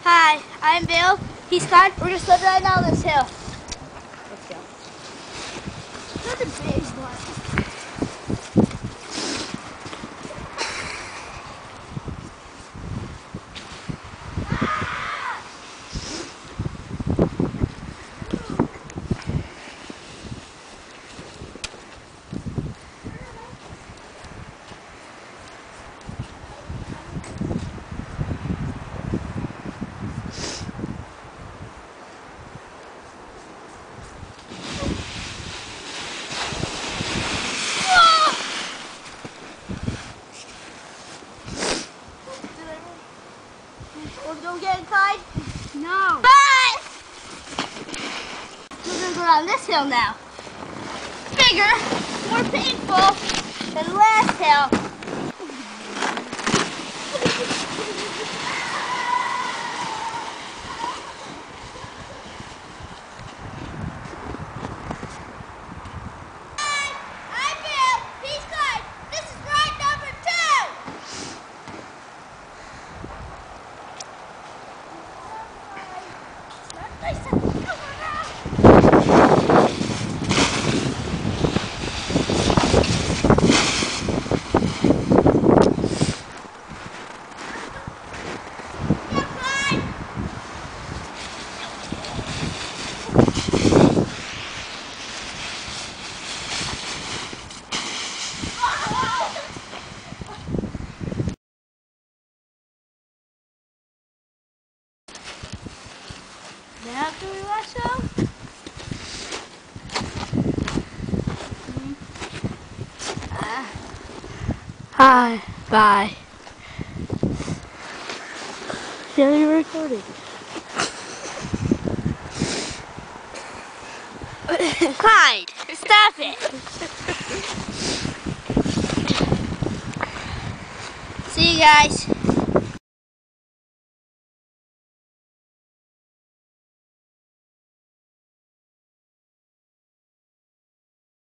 Hi, I'm Bill. He's Clyde. We're gonna sled right down this hill. Let's go. That's a big one. Let's go get it, Clyde. No. But we're gonna go down this hill now. Bigger, more painful than the last hill. I'm Bill. He's Clyde. This is ride number 2. Now can we watch them? Hi, bye. Yeah, you're recording. Clyde, stop it. See you guys.